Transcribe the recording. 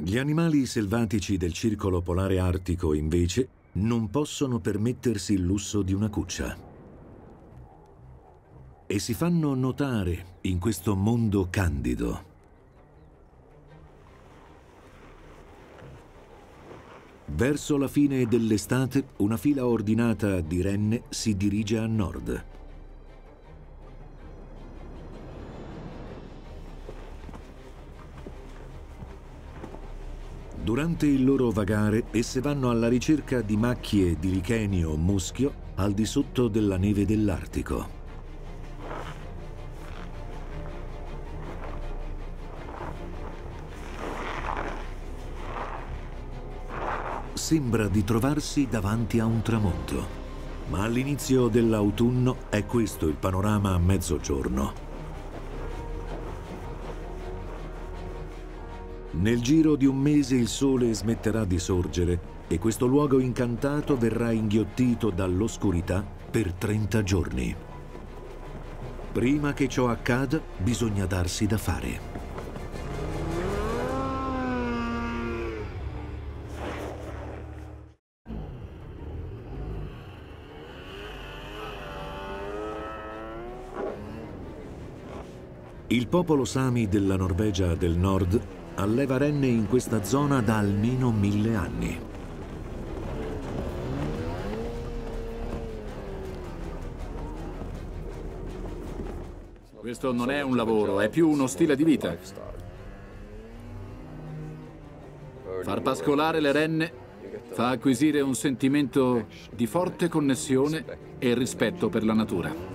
Gli animali selvatici del circolo polare artico, invece, non possono permettersi il lusso di una cuccia. E si fanno notare in questo mondo candido. Verso la fine dell'estate, una fila ordinata di renne si dirige a nord. Durante il loro vagare, esse vanno alla ricerca di macchie di licheni o muschio al di sotto della neve dell'Artico. Sembra di trovarsi davanti a un tramonto, ma all'inizio dell'autunno è questo il panorama a mezzogiorno. Nel giro di un mese il sole smetterà di sorgere e questo luogo incantato verrà inghiottito dall'oscurità per 30 giorni. Prima che ciò accada, bisogna darsi da fare. Il popolo Sami della Norvegia del Nord alleva renne in questa zona da almeno 1000 anni. Questo non è un lavoro, è più uno stile di vita. Far pascolare le renne fa acquisire un sentimento di forte connessione e rispetto per la natura.